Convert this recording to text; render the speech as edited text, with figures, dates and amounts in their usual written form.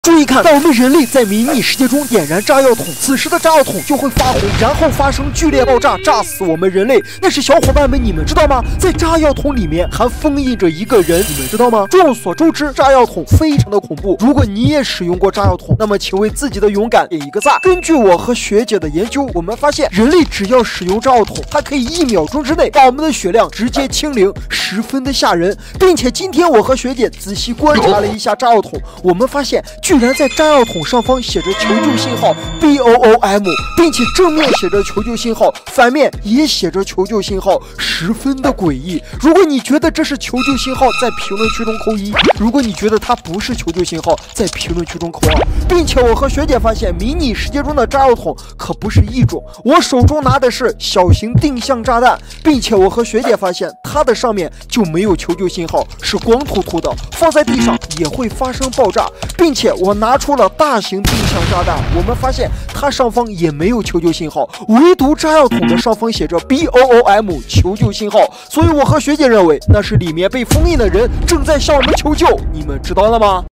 注意看，当我们人类在迷你世界中点燃炸药桶，此时的炸药桶就会发红，然后发生剧烈爆炸，炸死我们人类。但是小伙伴们，你们知道吗？在炸药桶里面还封印着一个人，你们知道吗？众所周知，炸药桶非常的恐怖。如果你也使用过炸药桶，那么请为自己的勇敢点一个赞。根据我和学姐的研究，我们发现人类只要使用炸药桶，它可以1秒钟之内把我们的血量直接清零，十分的吓人。并且今天我和学姐仔细观察了一下炸药桶，我们发现居然在炸药桶上方写着求救信号 BOOM， 并且正面写着求救信号，反面也写着求救信号，十分的诡异。如果你觉得这是求救信号，在评论区中扣1；如果你觉得它不是求救信号，在评论区中扣2。并且我和学姐发现，迷你世界中的炸药桶可不是一种，我手中拿的是小型定向炸弹，并且我和学姐发现它的上面就没有求救信号，是光秃秃的，放在地上也会发生爆炸。并且我拿出了大型定向炸弹，我们发现它上方也没有求救信号，唯独炸药桶的上方写着 BOOM 求救信号，所以我和学姐认为那是里面被封印的人正在向我们求救，你们知道了吗？